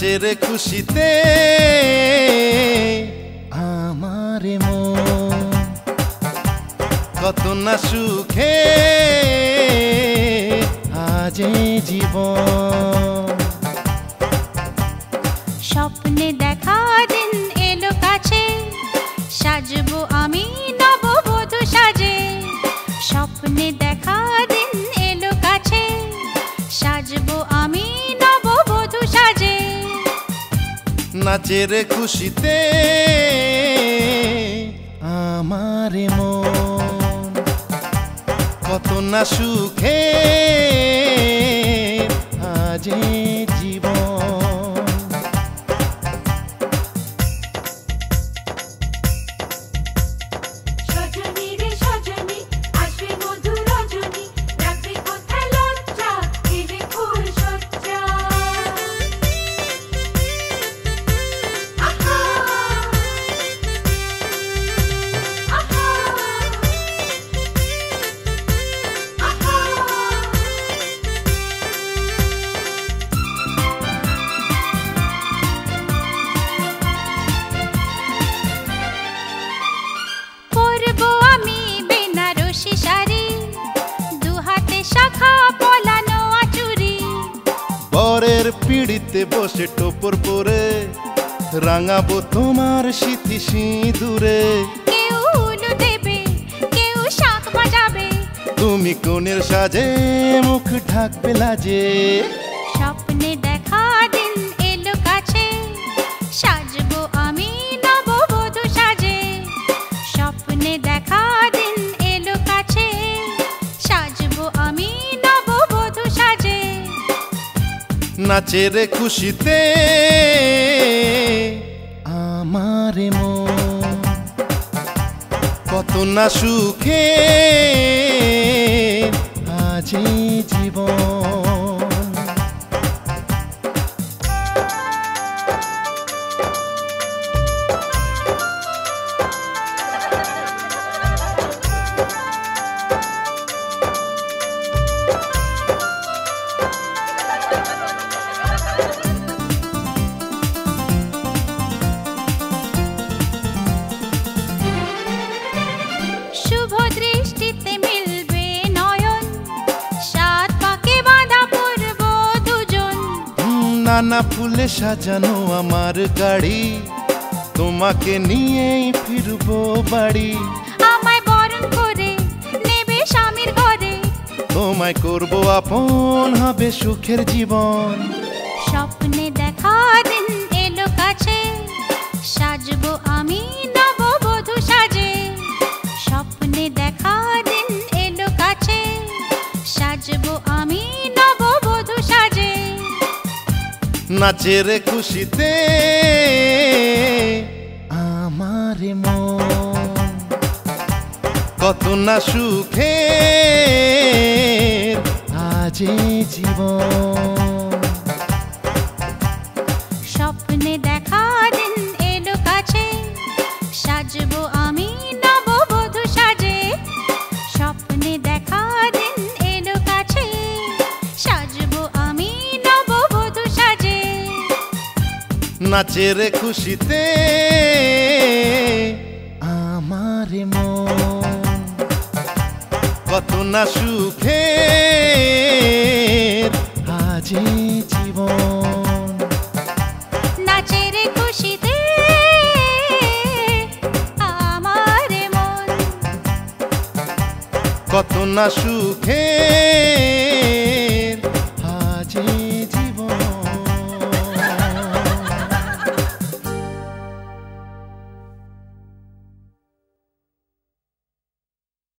নাচের খুশিতে আমার মন কত না সুখে আজ জীবন। স্বপ্নে দেখা দিন এলো কাছে, সাজবো আমি নববধূ সাজে। স্বপ্নে দেখা দিন এলো কাছে, সাজবো আমি নববধূ সাজে। নাচের খুশিতে আমার মন কত না সুখে আজ জীবন। বরের পিড়িতে বসে টোপর পরে রাঙাবো তোমার স্মৃতি সিঁদুরে। কেউ উলু দেবে, কেউ শাঁখ বাজাবে, তুমি কোণের সাজে মুখ ঢাকবে লাজে। স্বপ্নে দেখা দিন এলো কাছে, সাজবো আমি নববধূ সাজে। স্বপ্নে দেখা দিন এলো কাছে, সাজবো আমি নববধূ সাজে। নাচের খুশিতে আমার মন কত না সুখে আজ জীবন। শুভ দৃষ্টিতে মিলবে নয়ন, সাত পাকে বাঁধা পড়ব দুজন। নানা ফুলে সাজানো আমার গাড়ি, তোমাকে নিয়েই ফিরবো বাড়ি। আমায় বরণ করে নেবে স্বামীর ঘরে, তোমায় করবো আপন, হবে সুখের জীবন। স্বপ্নে দেখা দিন এলো কাছে, সাজবো আমি নববধূ সাজে। স্বপ্নে দেখা দিন এলো কাছে, সাজবো আমি নববধূ সাজে। নাচের খুশিতে আমার মন কত না সুখে আজ জীবন। স্বপ্নে দেখা দিন এলো কাছে, সাজবো আমি নববধূ সাজে। স্বপ্নে দেখা দিন এলো কাছে, সাজবো আমি নববধূ সাজে। নাচের খুশিতে আমার মন কত না সুখে আজ জীবন। নাচের খুশিতে আমার মন কত না সুখে